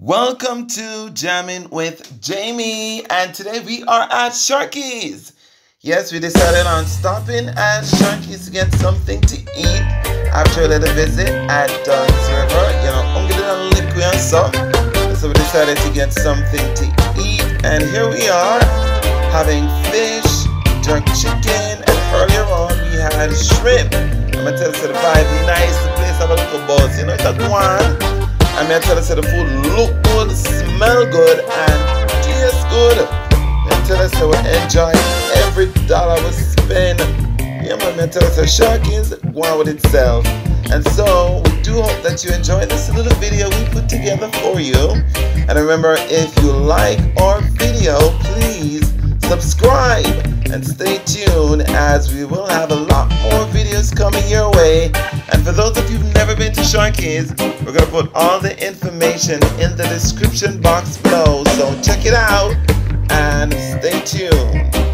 Welcome to Jamming with Jamie, and today we are at Sharkies. Yes, we decided on stopping at Sharkies to get something to eat after a little visit at Dunn's River. You know, I'm getting a liquid and so we decided to get something to eat, and here we are having fish, jerk chicken, and earlier on we had shrimp. I'm gonna tell you, the vibe nice, the place have a little buzz, you know, it's a one. I'm going to tell you the food look good, smell good, and taste good. I'm tell you we enjoy every dollar we spend. Yeah, man, I'm tell you Sharkies go on with itself. And so we do hope that you enjoy this little video we put together for you. And remember, if you like our video, please subscribe and stay tuned, as we will have a lot more videos coming your way. And for those of you who've never been to Sharkies, we're going to put all the information in the description box below, so check it out and stay tuned.